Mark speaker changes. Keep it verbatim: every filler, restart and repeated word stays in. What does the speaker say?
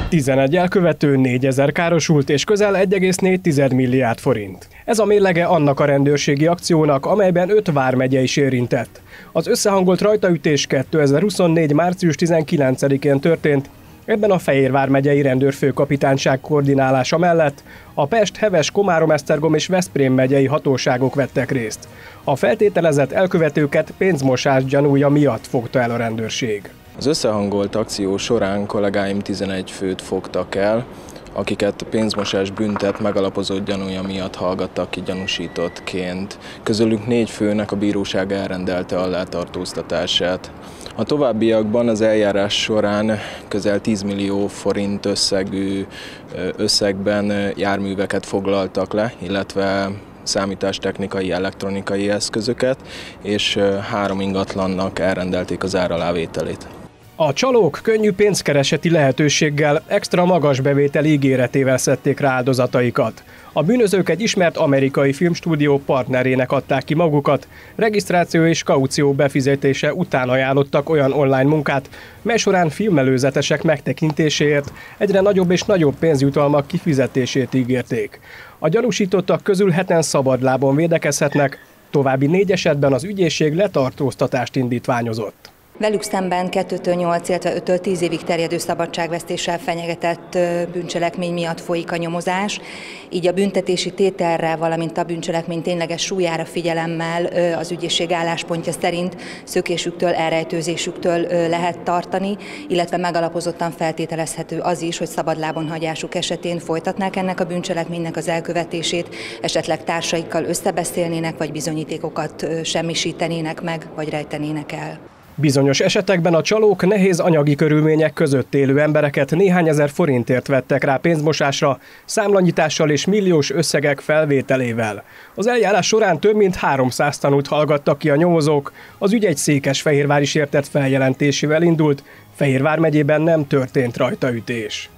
Speaker 1: tizenegy elkövető, négyezer károsult és közel egy egész négy milliárd forint. Ez a mérlege annak a rendőrségi akciónak, amelyben öt vármegye is érintett. Az összehangolt rajtaütés kétezer-huszonnégy. március tizenkilencedikén történt. Ebben a Fehérvár megyei rendőrfőkapitányság koordinálása mellett a Pest, Heves, Komárom, Esztergom és Veszprém megyei hatóságok vettek részt. A feltételezett elkövetőket pénzmosás gyanúja miatt fogta el a rendőrség.
Speaker 2: Az összehangolt akció során kollégáim tizenegy főt fogtak el, akiket pénzmosás büntet megalapozott gyanúja miatt hallgattak ki gyanúsítottként. Közülük négy főnek a bíróság elrendelte a letartóztatását. A továbbiakban az eljárás során közel tíz millió forint összegű összegben járműveket foglaltak le, illetve számítástechnikai, elektronikai eszközöket, és három ingatlannak elrendelték az áralávételét.
Speaker 1: A csalók könnyű pénzkereseti lehetőséggel, extra magas bevétel ígéretével szedték rá áldozataikat. A bűnözők egy ismert amerikai filmstúdió partnerének adták ki magukat, regisztráció és kaució befizetése után ajánlottak olyan online munkát, mely során filmelőzetesek megtekintéséért egyre nagyobb és nagyobb pénzjutalmak kifizetését ígérték. A gyanúsítottak közül heten szabadlábon védekezhetnek, további négy esetben az ügyészség letartóztatást indítványozott.
Speaker 3: Velük szemben kettőtől nyolc, illetve öttől tíz évig terjedő szabadságvesztéssel fenyegetett bűncselekmény miatt folyik a nyomozás, így a büntetési tételre, valamint a bűncselekmény tényleges súlyára figyelemmel az ügyészség álláspontja szerint szökésüktől, elrejtőzésüktől lehet tartani, illetve megalapozottan feltételezhető az is, hogy szabadlábon hagyásuk esetén folytatnák ennek a bűncselekménynek az elkövetését, esetleg társaikkal összebeszélnének, vagy bizonyítékokat semmisítenének meg, vagy rejtenének el.
Speaker 1: Bizonyos esetekben a csalók nehéz anyagi körülmények között élő embereket néhány ezer forintért vettek rá pénzmosásra, számlanyítással és milliós összegek felvételével. Az eljárás során több mint háromszáz tanút hallgattak ki a nyomozók, az ügy egy székesfehérvári sértett feljelentésével indult, Fehérvár megyében nem történt rajtaütés.